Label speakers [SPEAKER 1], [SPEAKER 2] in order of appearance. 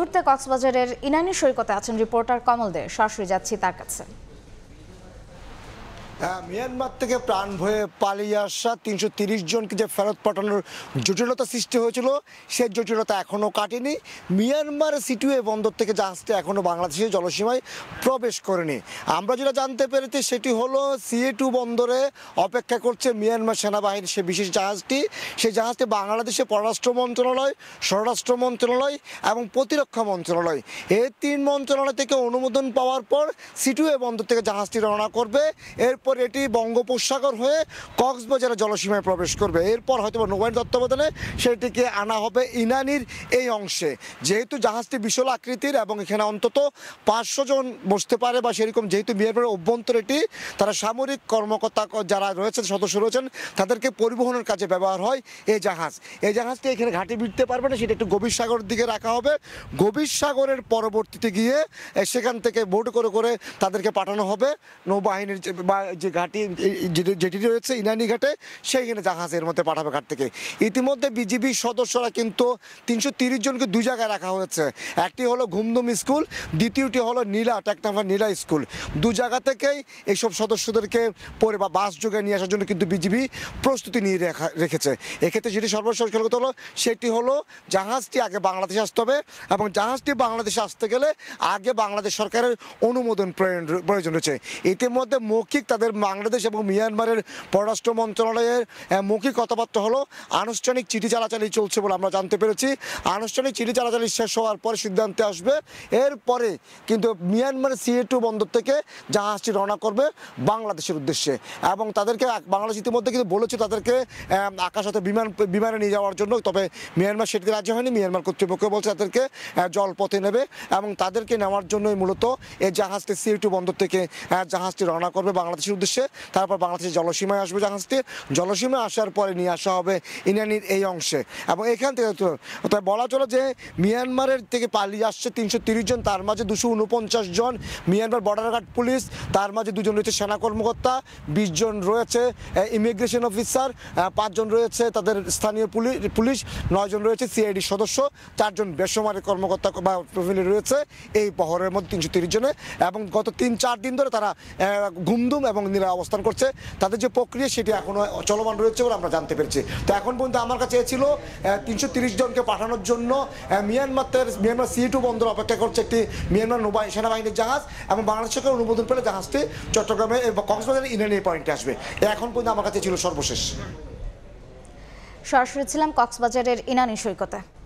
[SPEAKER 1] মুহূর্তে কক্সবাজারের ইনানি সৈকতে আছেন রিপোর্টার কমল দে। সরাসরি যাচ্ছি তার কাছে।
[SPEAKER 2] মিয়ানমার থেকে প্রাণ ভয়ে পালিয়ে আসা ৩৩০ জনকে যে ফেরত পাঠানোর জটিলতা সৃষ্টি হয়েছিল, সেই জটিলতা এখনও কাটেনি। মিয়ানমার সিটুয়ে বন্দর থেকে জাহাজটি এখনও বাংলাদেশের জলসীমায় প্রবেশ করেনি। আমরা যেটা জানতে পেরেছি সেটি হলো CA2 বন্দরে অপেক্ষা করছে মিয়ানমার সেনাবাহিনীর সে বিশেষ জাহাজটি। সেই জাহাজটি বাংলাদেশের পররাষ্ট্র মন্ত্রণালয়, স্বরাষ্ট্র মন্ত্রণালয় এবং প্রতিরক্ষা মন্ত্রণালয়, এই ৩ মন্ত্রণালয় থেকে অনুমোদন পাওয়ার পর সিটুয়ে বন্দর থেকে জাহাজটি রওনা করবে। এরপর এটি বঙ্গোপসাগর হয়ে কক্সবাজারের জলসীমায় প্রবেশ করবে। এরপর হয়তো নৌবাহিনীর তত্ত্বাবধানে সেটিকে আনা হবে ইনানির এই অংশে। যেহেতু জাহাজটি বিশাল আকৃতির এবং এখানে অন্তত 500 জন বসতে পারে বা সেরকম, যেহেতু মিয়ানমারের অভ্যন্তরে এটি তারা সামরিক কর্মকর্তা যারা রয়েছেন, সদস্য রয়েছেন, তাদেরকে পরিবহনের কাজে ব্যবহার হয় এই জাহাজ। এই জাহাজটি এখানে ঘাটে ভিড়তে পারবে না, সেটা একটু গভীর সাগরের দিকে রাখা হবে। গভীর সাগরের পরবর্তীতে গিয়ে সেখান থেকে বোট করে করে তাদেরকে পাঠানো হবে নৌবাহিনীর বা যে ঘাটি যেটি রয়েছে ইনানি ঘাটে, সেইখানে জাহাজের মধ্যে পাঠাবে ঘাট থেকে। ইতিমধ্যে বিজিবি সদস্যরা কিন্তু 330 জনকে 2 জায়গায় রাখা হয়েছে। একটি হলো ঘুমদুম স্কুল, দ্বিতীয়টি হলো নীলা টেকনাফা নীলা স্কুল। 2 জায়গা থেকেই এইসব সদস্যদেরকে পরে বা বাস যোগায় নিয়ে আসার জন্য কিন্তু বিজিবি প্রস্তুতি নিয়ে রেখেছে। এক্ষেত্রে যেটি সর্বশেষ কথা হলো সেটি হলো জাহাজটি আগে বাংলাদেশে আসতে হবে এবং জাহাজটি বাংলাদেশে আসতে গেলে আগে বাংলাদেশ সরকারের অনুমোদন প্রয়োজন রয়েছে। ইতিমধ্যে মৌখিক তাদের বাংলাদেশ এবং মিয়ানমারের পররাষ্ট্র মন্ত্রণালয়ের মৌখিক কথাবার্তা হলো, আনুষ্ঠানিক চিঠি চালাচালি চলছে বলে আমরা জানতে পেরেছি। আনুষ্ঠানিক চিঠি চালাচালি শেষ হওয়ার পরে সিদ্ধান্তে আসবে। এরপরে কিন্তু মিয়ানমারের CA2 বন্দর থেকে জাহাজটি রওনা করবে বাংলাদেশের উদ্দেশ্যে এবং তাদেরকে বাংলাদেশ ইতিমধ্যে কিন্তু বলেছে তাদেরকে আকাশপথে বিমানে নিয়ে যাওয়ার জন্য। তবে মিয়ানমার সেটিতে রাজি হয়নি। মিয়ানমার কর্তৃপক্ষ বলছে তাদেরকে জলপথে নেবে এবং তাদেরকে নেওয়ার জন্যই মূলত এই জাহাজটি CA2 বন্দর থেকে জাহাজটি রওনা করবে বাংলাদেশের উদ্দেশ্যে। তারপর বাংলাদেশের জলসীমায় আসবে জাহাজটি। জলসীমায় আসার পরে নিয়ে আসা হবে ইনানির এই অংশে এবং এখান থেকে বলা চলে যে মিয়ানমারের থেকে পালিয়ে আসছে 330 জন, তার মাঝে 249 জন মিয়ানমার বর্ডার গার্ড পুলিশ, তার মাঝে 2 জন রয়েছে সেনা কর্মকর্তা, 20 জন রয়েছে ইমিগ্রেশন অফিসার, 5 জন রয়েছে তাদের স্থানীয় পুলিশ, 9 জন রয়েছে CID সদস্য, 4 জন বেসামরিক কর্মকর্তা বা প্রফিলি রয়েছে এই বহরের মধ্যে 330 জনে। এবং গত 3-4 দিন ধরে তারা ঘুমদুম এবং নীলা অবস্থান করছে। তাদের যে প্রক্রিয়া সেটি এখনো চলমান রয়েছে বলে আমরা জানতে পেরেছি। তো এখন পর্যন্ত আমার কাছে ছিল 330 জনকে পাঠানোর জন্য মিয়ানমার CA2 বন্দর অপেক্ষা করছে একটি মিয়ানমার সেনাবাহিনীর জাহাজ এবং বাংলাদেশ সরকার অনুমোদন পেলে জাহাজটি চট্টগ্রামে কক্সবাজারের ইনানি পয়েন্টে আসবে। এখন পর্যন্ত আমার কাছে ছিল সর্বশেষ।
[SPEAKER 1] সরাসরি ছিলাম কক্সবাজারের ইনানি সৈকতে।